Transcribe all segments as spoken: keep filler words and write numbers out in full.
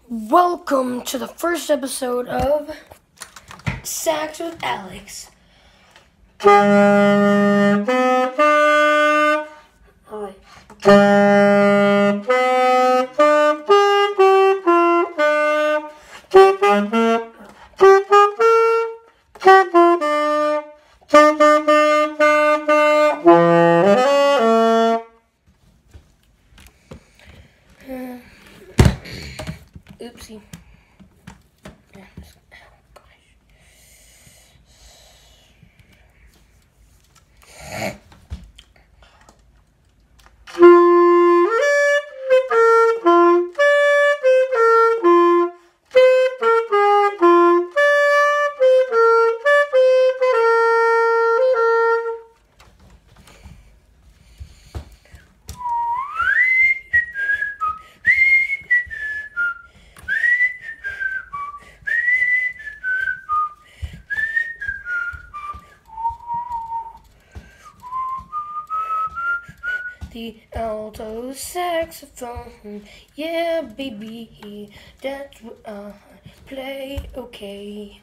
Welcome to the first episode of Sax with Alex. Oh, wait. Oopsie. Yeah, just, oh gosh. The alto saxophone, yeah baby, that's what I play, okay.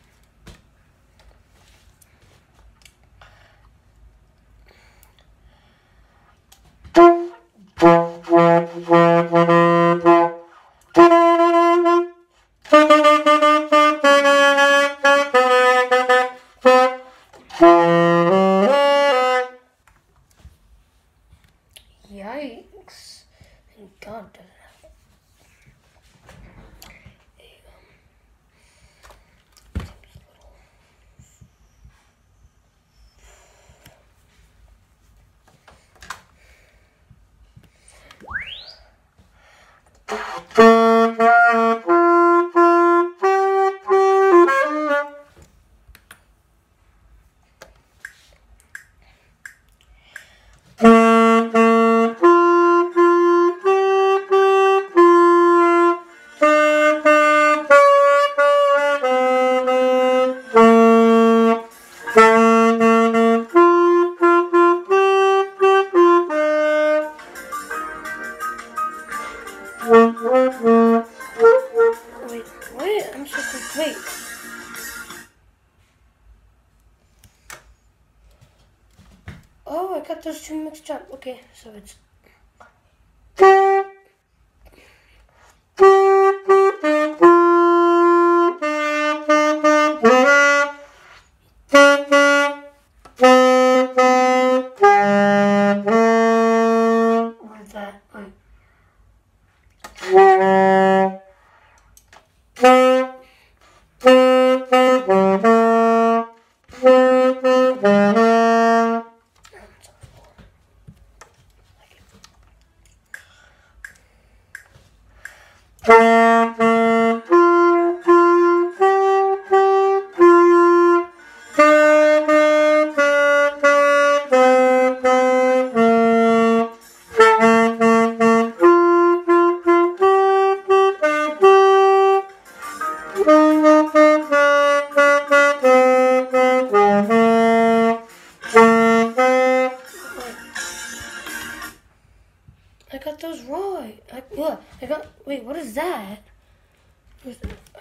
Yikes. Thank God doesn't have Wait, wait, I'm so confused. Wait. Oh, I got those two mixed up. Okay, so it's... What is that? Wait. I got those right. I, yeah, I got. Wait, what is that? What?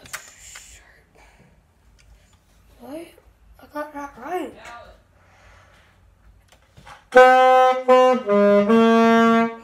I got that right.